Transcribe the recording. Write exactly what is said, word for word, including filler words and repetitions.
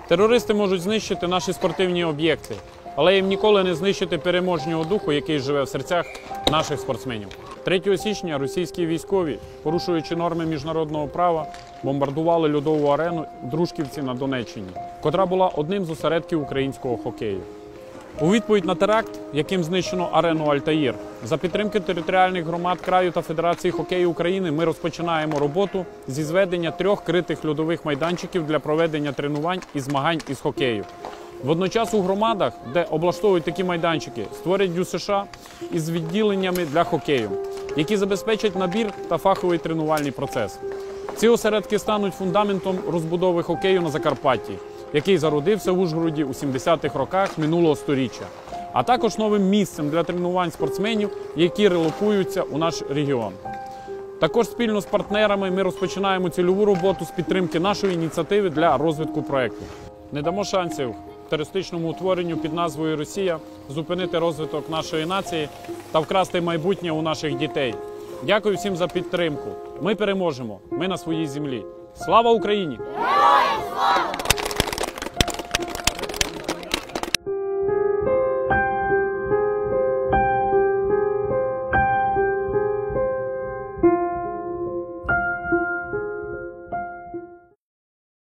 Терористи можуть знищити наші спортивні об'єкти, але їм ніколи не знищити переможного духу, який живе в серцях наших спортсменів. третього січня російські військові, порушуючи норми міжнародного права, бомбардували льодову арену Дружківці на Донеччині, котра була одним з осередків українського хокею. У відповідь на теракт, яким знищено арену «Альтаїр», за підтримки територіальних громад краю та Федерації хокею України ми розпочинаємо роботу зі зведення трьох критих льодових майданчиків для проведення тренувань і змагань із хокею. Водночас у громадах, де облаштовують такі майданчики, створять ДЮСШ із відділеннями для хокею, які забезпечать набір та фаховий тренувальний процес. Ці осередки стануть фундаментом розбудови хокею на Закарпатті, який зародився в Ужгороді у сімдесятих роках минулого сторіччя, а також новим місцем для тренувань спортсменів, які релокуються у наш регіон. Також спільно з партнерами ми розпочинаємо цільову роботу з підтримки нашої ініціативи для розвитку проєкту. Не дамо шансів терористичному утворенню під назвою Росія зупинити розвиток нашої нації та вкрасти майбутнє у наших дітей. Дякую всім за підтримку. Ми переможемо. Ми на своїй землі. Слава Україні!